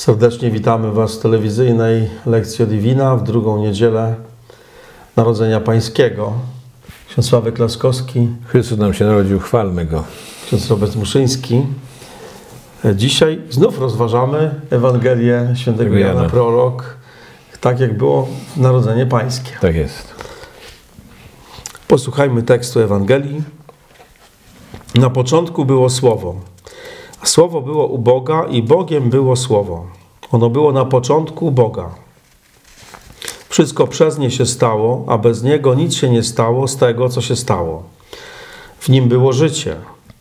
Serdecznie witamy Was w telewizyjnej Lectio Divina w drugą niedzielę Narodzenia Pańskiego. Ksiądz Sławek Laskowski. Chrystus nam się narodził, chwalmy Go. Ksiądz Robert Muszyński. Dzisiaj znów rozważamy Ewangelię Świętego Jana Prorok, tak jak było Narodzenie Pańskie. Tak jest. Posłuchajmy tekstu Ewangelii. Na początku było Słowo. A Słowo było u Boga i Bogiem było Słowo. Ono było na początku u Boga. Wszystko przez nie się stało, a bez Niego nic się nie stało z tego, co się stało. W Nim było życie,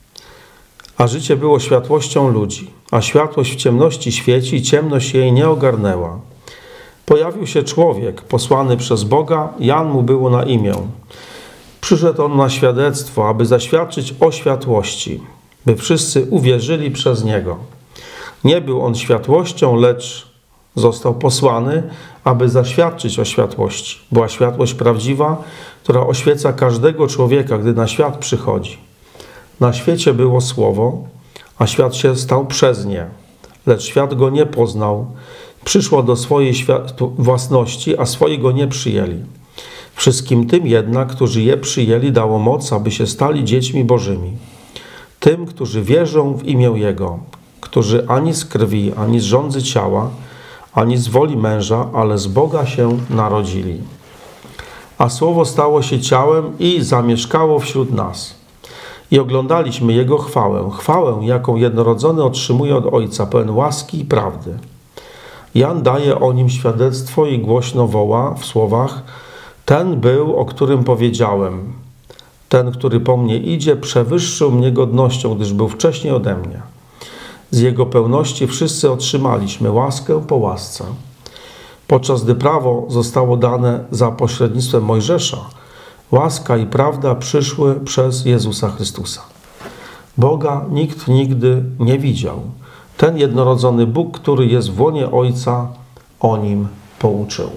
a życie było światłością ludzi, a światłość w ciemności świeci i ciemność jej nie ogarnęła. Pojawił się człowiek posłany przez Boga, Jan mu było na imię. Przyszedł on na świadectwo, aby zaświadczyć o światłości, by wszyscy uwierzyli przez Niego. Nie był on światłością, lecz został posłany, aby zaświadczyć o światłości. Była światłość prawdziwa, która oświeca każdego człowieka, gdy na świat przychodzi. Na świecie było Słowo, a świat się stał przez nie, lecz świat go nie poznał. Przyszło do swojej własności, a swoi go nie przyjęli. Wszystkim tym jednak, którzy je przyjęli, dało moc, aby się stali dziećmi Bożymi. Tym, którzy wierzą w imię Jego, którzy ani z krwi, ani z żądzy ciała, ani z woli męża, ale z Boga się narodzili. A Słowo stało się ciałem i zamieszkało wśród nas. I oglądaliśmy Jego chwałę, jaką jednorodzony otrzymuje od Ojca, pełen łaski i prawdy. Jan daje o Nim świadectwo i głośno woła w słowach: ten był, o którym powiedziałem. Ten, który po mnie idzie, przewyższył mnie godnością, gdyż był wcześniej ode mnie. Z Jego pełności wszyscy otrzymaliśmy łaskę po łasce. Podczas gdy prawo zostało dane za pośrednictwem Mojżesza, łaska i prawda przyszły przez Jezusa Chrystusa. Boga nikt nigdy nie widział. Ten jednorodzony Bóg, który jest w łonie Ojca, o Nim pouczył.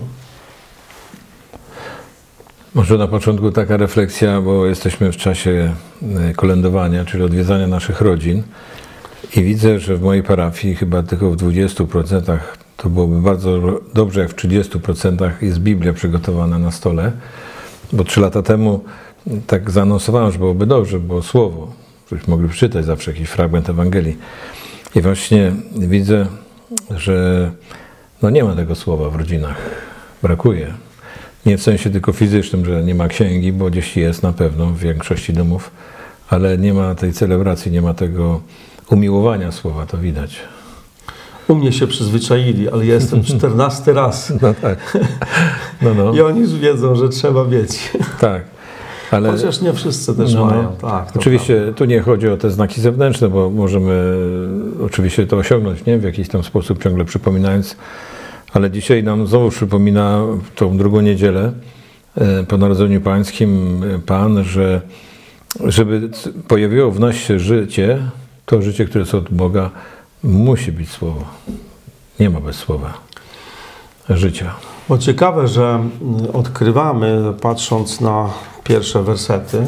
Może na początku taka refleksja, bo jesteśmy w czasie kolędowania, czyli odwiedzania naszych rodzin i widzę, że w mojej parafii chyba tylko w 20%, to byłoby bardzo dobrze, jak w 30% jest Biblia przygotowana na stole, bo 3 lata temu tak zaanonsowałem, że byłoby dobrze, było Słowo, żebyśmy mogli przeczytać zawsze jakiś fragment Ewangelii. I właśnie widzę, że nie ma tego Słowa w rodzinach, brakuje. Nie w sensie tylko fizycznym, że nie ma księgi, bo gdzieś jest na pewno w większości domów, ale nie ma tej celebracji, nie ma tego umiłowania Słowa, to widać. U mnie się przyzwyczaili, ale ja jestem 14 raz. No tak. I oni już wiedzą, że trzeba mieć. Tak. Ale chociaż nie wszyscy też mają. Tak, oczywiście prawda. Tu nie chodzi o te znaki zewnętrzne, bo możemy oczywiście to osiągnąć, nie? W jakiś tam sposób, ciągle przypominając. Ale dzisiaj nam znowu przypomina tą drugą niedzielę po Narodzeniu Pańskim Pan, że żeby pojawiło w nas się życie, to życie, które jest od Boga, musi być Słowo. Nie ma bez Słowa życia. Bo ciekawe, że odkrywamy, patrząc na pierwsze wersety,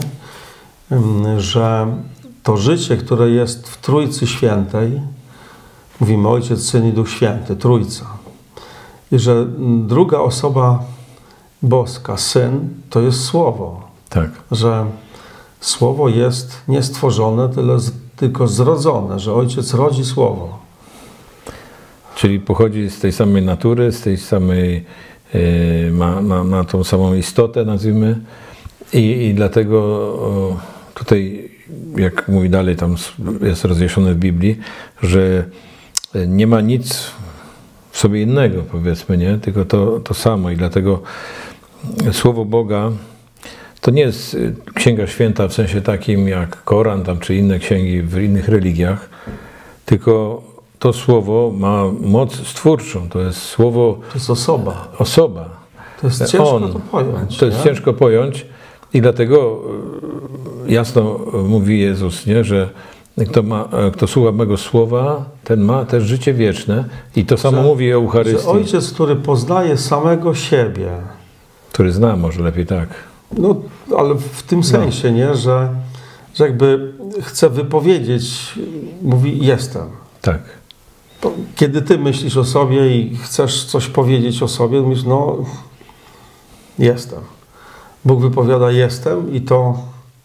że to życie, które jest w Trójcy Świętej, mówimy Ojciec, Syn i Duch Święty, Trójca, i że druga osoba boska, Syn, to jest Słowo. Tak. Że Słowo jest nie stworzone, tylko zrodzone, że Ojciec rodzi Słowo. Czyli pochodzi z tej samej natury, z tej samej, ma tą samą istotę, nazwijmy. I dlatego tutaj, jak mówi dalej, tam jest rozjaśnione w Biblii, że nie ma nic w sobie innego, powiedzmy, nie? Tylko to samo. I dlatego Słowo Boga to nie jest Księga Święta w sensie takim jak Koran tam, czy inne księgi w innych religiach, tylko to Słowo ma moc stwórczą. To jest Słowo... To jest osoba. Osoba. To jest ciężko to pojąć. To jest ciężko pojąć i dlatego jasno mówi Jezus, nie? Że kto słucha mego słowa, ten ma też życie wieczne. I to samo mówi o Eucharystii. Że Ojciec, który poznaje samego siebie. Który zna, może lepiej tak. No, ale w tym sensie, nie? Że jakby chce wypowiedzieć, mówi jestem. Tak. kiedy ty myślisz o sobie i chcesz coś powiedzieć o sobie, mówisz, no jestem. Bóg wypowiada jestem i to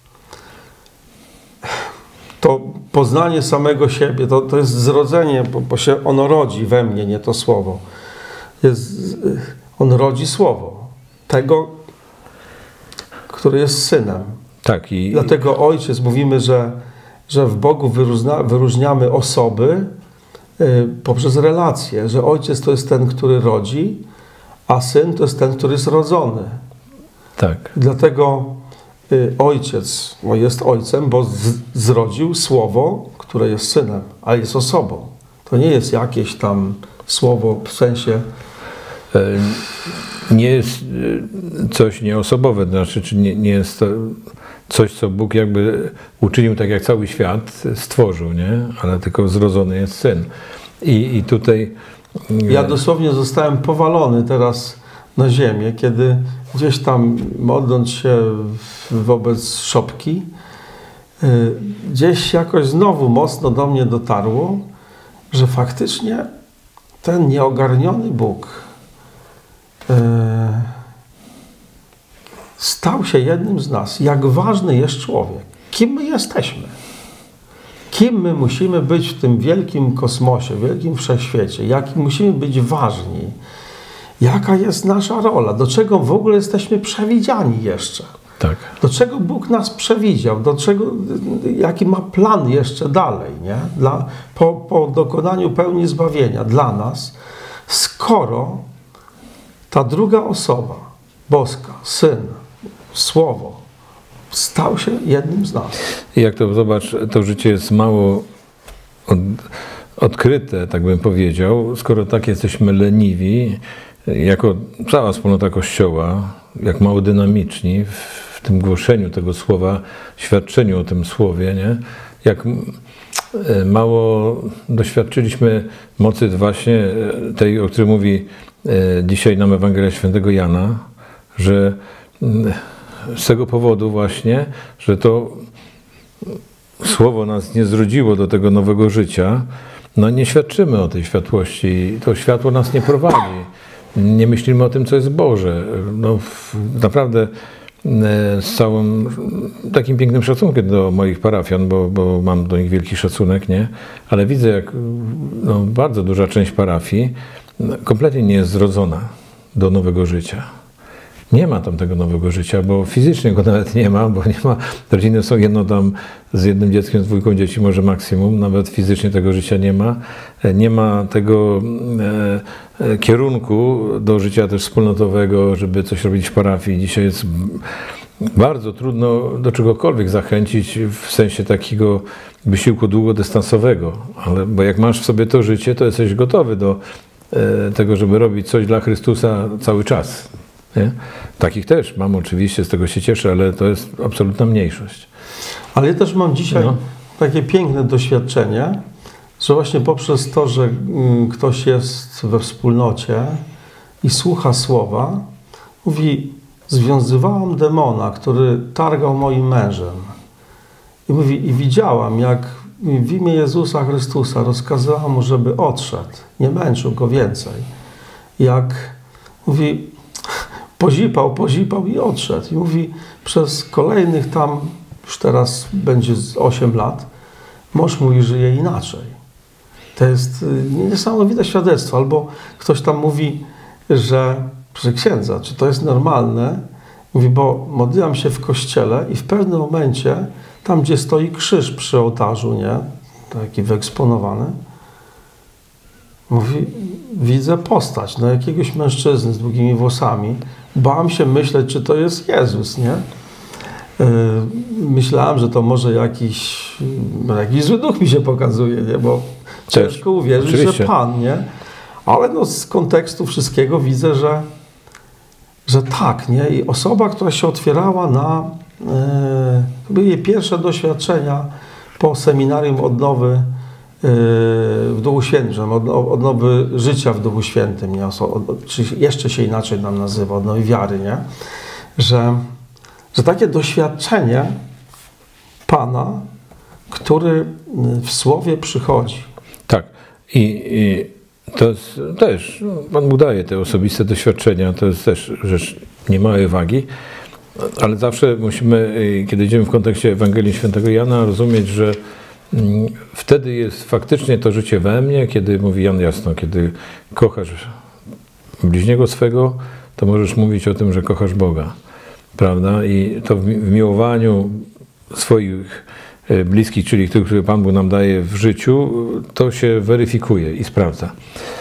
poznanie samego siebie, to jest zrodzenie, bo się ono rodzi we mnie, nie to słowo. On rodzi słowo. Tego, który jest synem. Tak, Dlatego Ojciec, mówimy, że w Bogu wyróżniamy osoby poprzez relacje, że Ojciec to jest ten, który rodzi, a Syn to jest ten, który jest rodzony. Tak. Dlatego Ojciec jest Ojcem, bo zrodził Słowo, które jest Synem, a jest osobą. To nie jest jakieś tam słowo w sensie... Nie jest coś nieosobowe, to znaczy, czy nie jest to coś, co Bóg jakby uczynił tak, jak cały świat stworzył, nie? Ale tylko zrodzony jest Syn. I tutaj... Ja dosłownie zostałem powalony teraz na ziemię, kiedy gdzieś tam modląc się wobec szopki, gdzieś jakoś znowu mocno do mnie dotarło, że faktycznie ten nieogarniony Bóg stał się jednym z nas. Jak ważny jest człowiek. Kim my jesteśmy? Kim my musimy być w tym wielkim kosmosie, wielkim wszechświecie? Jaki musimy być ważni? Jaka jest nasza rola? Do czego w ogóle jesteśmy przewidziani jeszcze? Tak. Do czego Bóg nas przewidział? Jaki ma plan jeszcze dalej, nie? Po dokonaniu pełni zbawienia dla nas, skoro ta druga osoba, boska, Syn, Słowo, stał się jednym z nas. I jak to zobacz, to życie jest mało odkryte, tak bym powiedział, skoro tak jesteśmy leniwi, jako cała wspólnota Kościoła, jak mało dynamiczni w tym głoszeniu tego słowa, świadczeniu o tym słowie, nie? Jak mało doświadczyliśmy mocy właśnie tej, o której mówi dzisiaj nam Ewangelia Świętego Jana, że z tego powodu właśnie, że to słowo nas nie zrodziło do tego nowego życia, no nie świadczymy o tej światłości, to światło nas nie prowadzi. Nie myślimy o tym, co jest Boże. No, naprawdę z całym takim pięknym szacunkiem do moich parafian, bo mam do nich wielki szacunek, nie? Ale widzę, jak bardzo duża część parafii kompletnie nie jest zrodzona do nowego życia. Nie ma tam tego nowego życia, bo fizycznie go nawet nie ma, bo nie ma, rodziny są jedno tam z jednym dzieckiem, z dwójką dzieci, może maksimum, nawet fizycznie tego życia nie ma. Nie ma tego kierunku do życia też wspólnotowego, żeby coś robić w parafii. Dzisiaj jest bardzo trudno do czegokolwiek zachęcić w sensie takiego wysiłku długodystansowego, bo jak masz w sobie to życie, to jesteś gotowy do tego, żeby robić coś dla Chrystusa cały czas. Nie? Takich też mam oczywiście, z tego się cieszę, ale to jest absolutna mniejszość. Ale ja też mam dzisiaj takie piękne doświadczenie, że właśnie poprzez to, że ktoś jest we wspólnocie i słucha słowa, mówi, związywałam demona, który targał moim mężem. I mówi, i widziałam, jak w imię Jezusa Chrystusa rozkazałam mu, żeby odszedł, nie męczył go więcej. Jak, mówi, pozipał i odszedł. I mówi, przez kolejnych tam, już teraz będzie 8 lat, mąż mój żyje inaczej. To jest niesamowite świadectwo. Albo ktoś tam mówi, że, proszę księdza, czy to jest normalne? Mówi, bo modliłam się w kościele i w pewnym momencie, tam gdzie stoi krzyż przy ołtarzu, nie? Taki wyeksponowany, mówi, widzę postać, jakiegoś mężczyzny z długimi włosami. Bałam się myśleć, czy to jest Jezus, nie? Myślałam, że to może jakiś zły duch mi się pokazuje, nie? Bo ciężko uwierzyć, że Pan, nie? Ale z kontekstu wszystkiego widzę, że tak, nie? I osoba, która się otwierała na to były jej pierwsze doświadczenia po seminarium odnowy w Duchu Świętym, odnowy życia w Duchu Świętym, nie? Czy jeszcze się inaczej nam nazywa, odnowy wiary, nie? Że takie doświadczenie Pana, który w Słowie przychodzi. Tak. I to jest też, Pan Bóg daje te osobiste doświadczenia, to jest też rzecz niemałej wagi, ale zawsze musimy, kiedy idziemy w kontekście Ewangelii Świętego Jana, rozumieć, że wtedy jest faktycznie to życie we mnie, kiedy mówi Jan jasno, kiedy kochasz bliźniego swego, to możesz mówić o tym, że kochasz Boga, prawda? I to w miłowaniu swoich bliskich, czyli tych, które Pan Bóg nam daje w życiu, to się weryfikuje i sprawdza.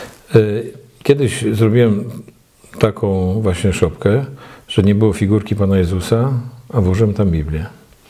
Kiedyś zrobiłem taką właśnie szopkę, że nie było figurki Pana Jezusa, a włożyłem tam Biblię.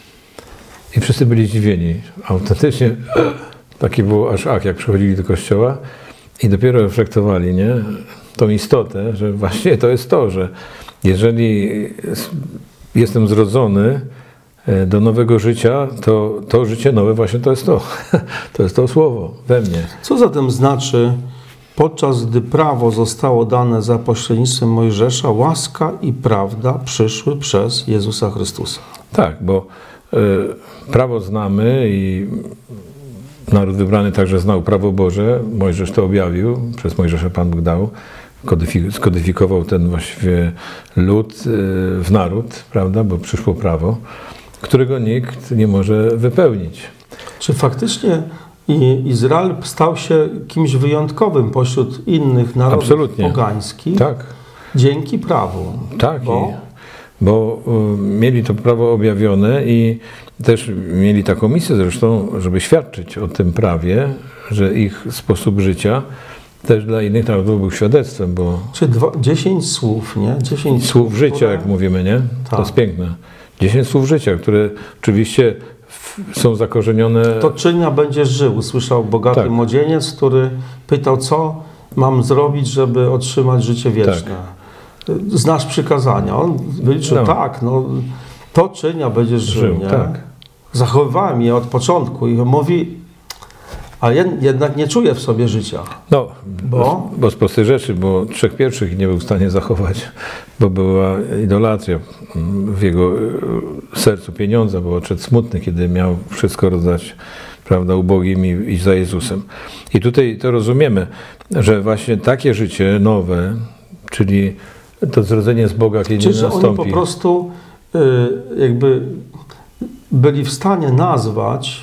I wszyscy byli zdziwieni. Autentycznie taki było aż jak przychodzili do kościoła i dopiero reflektowali, nie? Tą istotę, że właśnie to jest to, że jeżeli jestem zrodzony do nowego życia, to życie nowe właśnie to jest to. To jest to słowo we mnie. Co zatem znaczy, podczas gdy prawo zostało dane za pośrednictwem Mojżesza, łaska i prawda przyszły przez Jezusa Chrystusa? Tak, bo prawo znamy i naród wybrany także znał prawo Boże. Mojżesz to objawił, przez Mojżesza Pan Bóg dał, skodyfikował ten właściwie lud w naród, prawda, bo przyszło prawo, którego nikt nie może wypełnić. Czy faktycznie Izrael stał się kimś wyjątkowym pośród innych narodów pogańskich? Tak. Dzięki prawu? Tak, bo mieli to prawo objawione i też mieli taką misję zresztą, żeby świadczyć o tym prawie, że ich sposób życia też dla innych narodów był świadectwem, bo... Czy 10 słów, nie? 10 słów życia, które... jak mówimy, nie? Tak. To jest piękne. 10 słów życia, które oczywiście są zakorzenione... To czynia będziesz żył, słyszał bogaty młodzieniec, który pytał, co mam zrobić, żeby otrzymać życie wieczne. Tak. Znasz przykazania. On wyliczył, to czynia będziesz żył, nie? Tak. Zachowywałem je od początku i on mówi, ale jednak nie czuję w sobie życia. No, bo z prostej rzeczy, bo 3 pierwszych nie był w stanie zachować, bo była idolatria w jego sercu pieniądza, bo odszedł smutny, kiedy miał wszystko rozdać, prawda, ubogim i iść za Jezusem. I tutaj to rozumiemy, że właśnie takie życie nowe, czyli to zrodzenie z Boga, kiedy nie nastąpi. Oni po prostu jakby byli w stanie nazwać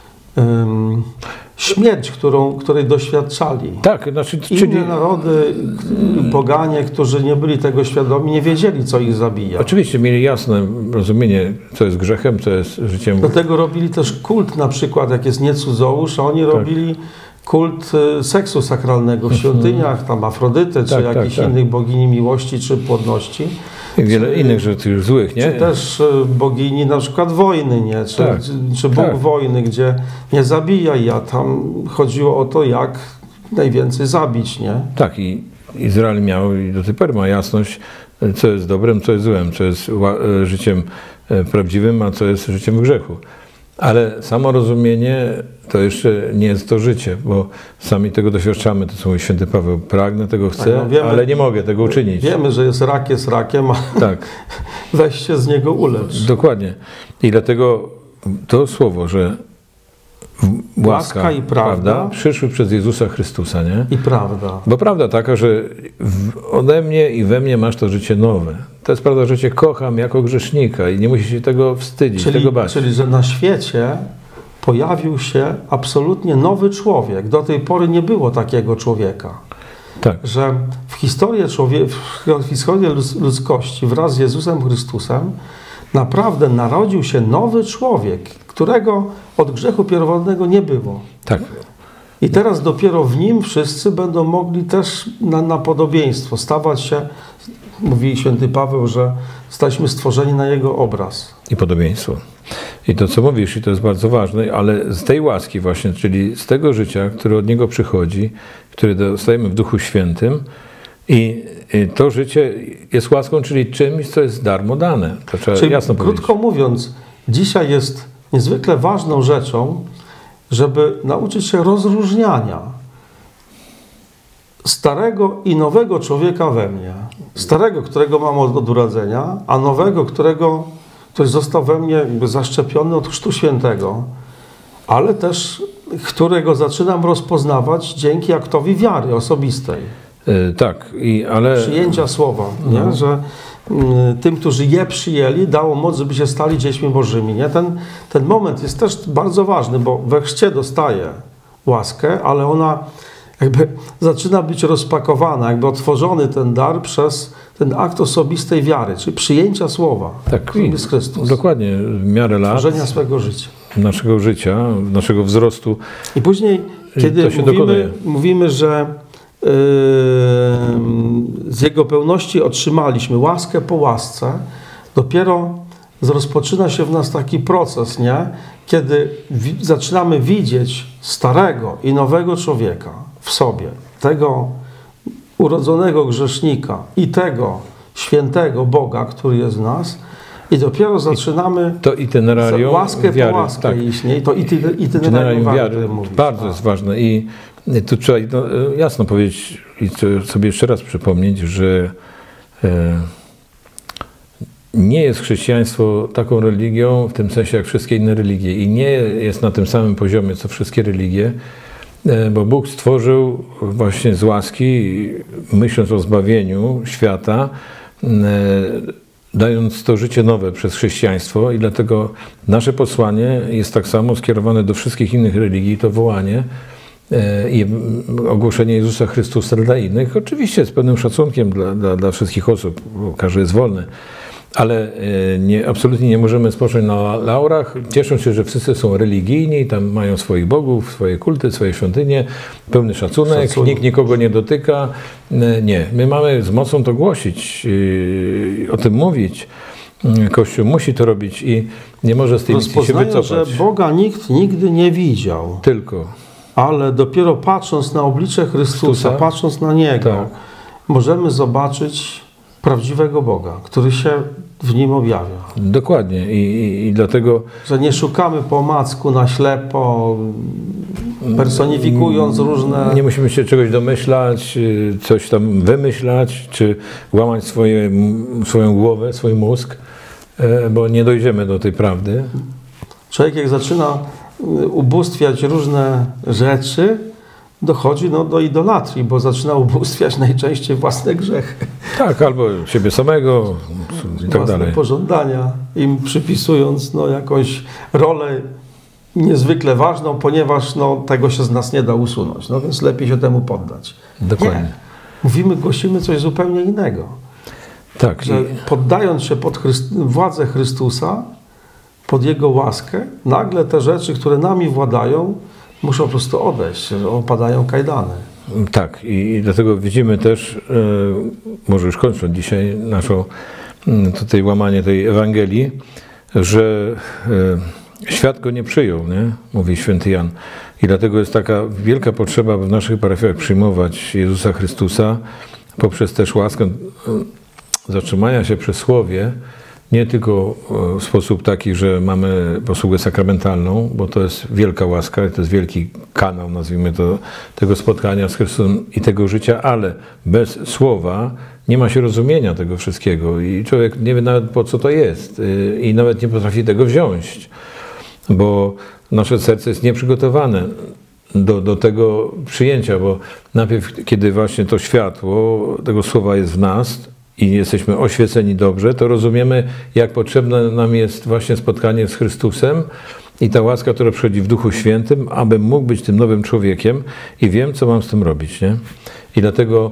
śmierć, której doświadczali. Tak, znaczy, Inne narody, poganie, którzy nie byli tego świadomi, nie wiedzieli, co ich zabija. Oczywiście mieli jasne rozumienie, co jest grzechem, co jest życiem. Do tego robili też kult, na przykład, jak jest nie cudzołóż, a oni robili kult seksu sakralnego w świątyniach, tam Afrodyty, czy jakichś innych bogini miłości, czy płodności. I wiele innych rzeczy już złych, nie? Czy też bogini na przykład wojny, nie? Czy Bóg wojny, gdzie nie zabijaj, a tam chodziło o to, jak najwięcej zabić, nie? Tak, i Izrael miał i do tej pory ma jasność, co jest dobrem, co jest złem, co jest życiem prawdziwym, a co jest życiem w grzechu. Ale samo rozumienie to jeszcze nie jest to życie, bo sami tego doświadczamy, to co mówi święty Paweł, pragnę tego, chcę, wiemy, ale nie mogę tego uczynić. Wiemy, że jest rakiem, a weź się z niego ulecz. Dokładnie. I dlatego to słowo, że łaska i prawda przyszły przez Jezusa Chrystusa, nie? I prawda. Bo prawda taka, że ode mnie i we mnie masz to życie nowe. To jest prawda, że Cię kocham jako grzesznika i nie musisz się tego wstydzić, tego bać. Czyli, że na świecie pojawił się absolutnie nowy człowiek. Do tej pory nie było takiego człowieka. Tak. Że w historii ludzkości wraz z Jezusem Chrystusem naprawdę narodził się nowy człowiek, którego od grzechu pierworodnego nie było. Tak. I teraz dopiero w nim wszyscy będą mogli też na podobieństwo stawać się, mówi święty Paweł, że staliśmy stworzeni na jego obraz. I podobieństwo. I to, co mówisz, i to jest bardzo ważne, ale z tej łaski właśnie, czyli z tego życia, które od Niego przychodzi, które dostajemy w Duchu Świętym, i to życie jest łaską, czyli czymś, co jest darmo dane. To trzeba jasno powiedzieć. Krótko mówiąc, dzisiaj jest niezwykle ważną rzeczą, żeby nauczyć się rozróżniania starego i nowego człowieka we mnie. Starego, którego mam od urodzenia, a nowego, który został we mnie jakby zaszczepiony od Chrztu Świętego, ale też którego zaczynam rozpoznawać dzięki aktowi wiary osobistej. Tak, ale... Przyjęcia słowa, nie? Że tym, którzy je przyjęli, dało moc, żeby się stali dziećmi Bożymi. Nie? Ten moment jest też bardzo ważny, bo we chrzcie dostaje łaskę, ale ona jakby zaczyna być rozpakowana, jakby otworzony ten dar przez ten akt osobistej wiary, czyli przyjęcia słowa. Tak, jest Chrystus. Dokładnie, w miarę lat swojego życia. Naszego życia, naszego wzrostu. I później, kiedy mówimy, że z Jego pełności otrzymaliśmy łaskę po łasce, dopiero rozpoczyna się w nas taki proces, nie? Kiedy zaczynamy widzieć starego i nowego człowieka w sobie, tego urodzonego grzesznika i tego świętego Boga, który jest w nas, i dopiero zaczynamy to łaskę wiary, po łaskę tak. iść, nie? I to itinerarium wiary, bardzo jest ważne. I tu trzeba jasno powiedzieć i sobie jeszcze raz przypomnieć, że nie jest chrześcijaństwo taką religią w tym sensie jak wszystkie inne religie i nie jest na tym samym poziomie co wszystkie religie, bo Bóg stworzył właśnie z łaski, myśląc o zbawieniu świata, dając to życie nowe przez chrześcijaństwo i dlatego nasze posłanie jest tak samo skierowane do wszystkich innych religii, to wołanie i ogłoszenie Jezusa Chrystusa dla innych, oczywiście z pewnym szacunkiem dla wszystkich osób, bo każdy jest wolny, ale absolutnie nie możemy spocząć na laurach, cieszą się, że wszyscy są religijni i tam mają swoich bogów, swoje kulty, swoje świątynie, pełny szacunek, nikt nikogo nie dotyka. Nie, my mamy z mocą to głosić, o tym mówić. Kościół musi to robić i nie może z tej misji się wycofać. Że Boga nikt nigdy nie widział. Ale dopiero patrząc na oblicze Chrystusa, patrząc na Niego, możemy zobaczyć prawdziwego Boga, który się w Nim objawia. Dokładnie. I dlatego... Że nie szukamy po omacku, na ślepo, personifikując różne... Nie musimy się czegoś domyślać, coś tam wymyślać, czy łamać swoją głowę, swój mózg, bo nie dojdziemy do tej prawdy. Człowiek jak zaczyna ubóstwiać różne rzeczy, dochodzi do idolatrii, bo zaczyna ubóstwiać najczęściej własne grzechy. Tak, albo siebie samego i tak własne dalej. Pożądania, im przypisując jakąś rolę niezwykle ważną, ponieważ tego się z nas nie da usunąć. Więc lepiej się temu poddać. Dokładnie. Nie. Głosimy coś zupełnie innego. Tak. Że poddając się pod władzę Chrystusa, pod Jego łaskę, nagle te rzeczy, które nami władają, muszą po prostu odejść, że opadają kajdany. Tak, i dlatego widzimy też, może już kończąc dzisiaj naszą tutaj łamanie tej Ewangelii, że świat go nie przyjął, nie? Mówi święty Jan. I dlatego jest taka wielka potrzeba w naszych parafiach przyjmować Jezusa Chrystusa poprzez też łaskę zatrzymania się przy Słowie, nie tylko w sposób taki, że mamy posługę sakramentalną, bo to jest wielka łaska, to jest wielki kanał, nazwijmy to, tego spotkania z Chrystusem i tego życia, ale bez słowa nie ma się rozumienia tego wszystkiego i człowiek nie wie nawet po co to jest i nawet nie potrafi tego wziąć, bo nasze serce jest nieprzygotowane do tego przyjęcia, bo najpierw, kiedy właśnie to światło tego słowa jest w nas, i jesteśmy oświeceni dobrze, to rozumiemy, jak potrzebne nam jest właśnie spotkanie z Chrystusem i ta łaska, która przychodzi w Duchu Świętym, abym mógł być tym nowym człowiekiem i wiem, co mam z tym robić. Nie? I dlatego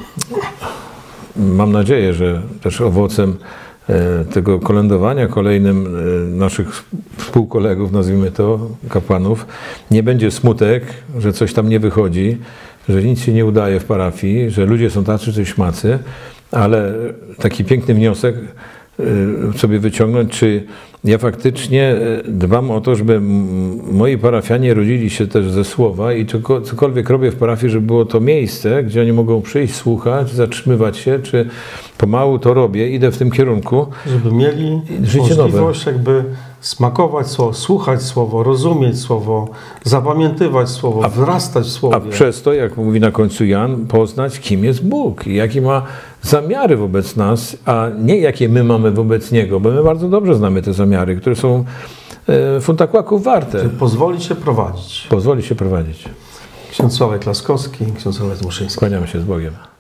mam nadzieję, że też owocem tego kolędowania kolejnym naszych współkolegów, nazwijmy to, kapłanów, nie będzie smutek, że coś tam nie wychodzi, że nic się nie udaje w parafii, że ludzie są tacy czy śmacy, ale taki piękny wniosek sobie wyciągnąć, czy ja faktycznie dbam o to, żeby moi parafianie rodzili się też ze słowa i cokolwiek robię w parafii, żeby było to miejsce, gdzie oni mogą przyjść, słuchać, zatrzymywać się, czy pomału to robię, idę w tym kierunku. Żeby mieli możliwość jakby smakować słowo, słuchać słowo, rozumieć słowo, zapamiętywać słowo, wzrastać w słowie. A przez to, jak mówi na końcu Jan, poznać, kim jest Bóg i jaki ma zamiary wobec nas, a nie jakie my mamy wobec Niego, bo my bardzo dobrze znamy te zamiary, które są funta kłaków warte. Pozwoli się prowadzić. Pozwoli się prowadzić. Ksiądz Sławek Laskowski, ksiądz Robert Muszyński. Kłaniamy się z Bogiem.